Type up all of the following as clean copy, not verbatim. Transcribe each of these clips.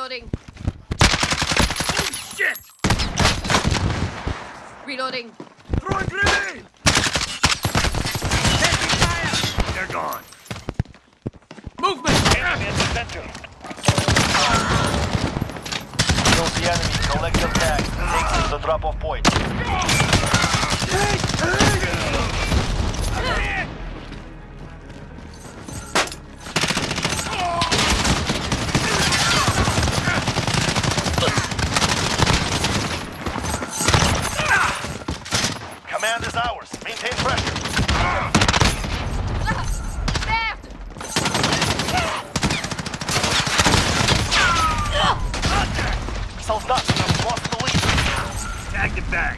Reloading. Oh, shit! Reloading. Throwing grenade! Taking fire! They're gone. Movement! Enemy in the center. Kill the enemy. Collect your tags. Take them to the drop-off point. Command is ours. Maintain pressure. Missile's up. We've lost the lead. Tag the bag.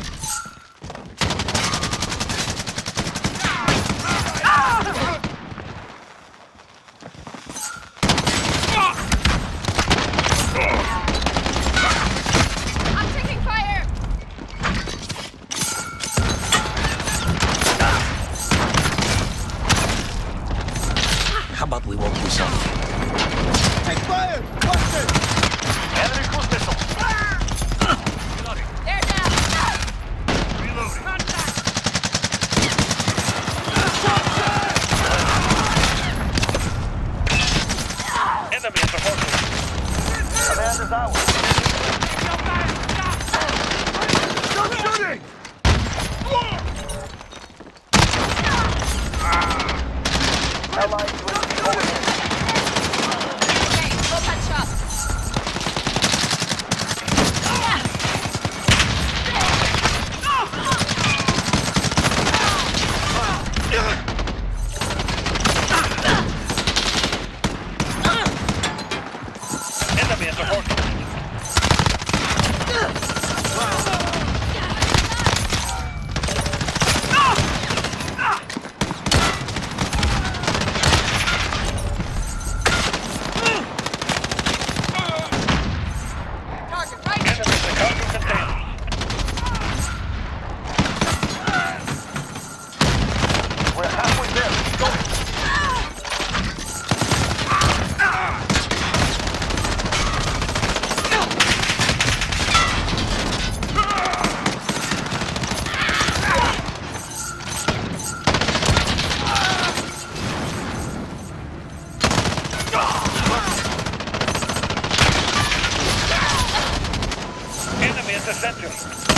I'm taking fire! How about we won't do something? Take fire! Watch it! Enemy cruise missile. They're down! Reloading. Enemy at the horse. Command is ours. Stop shooting! Allied UAV overhead. Okay, go punch up. Enemy at the horse. Target right. Enemy at the cargo container. We're halfway there. Go. Enemy at the center.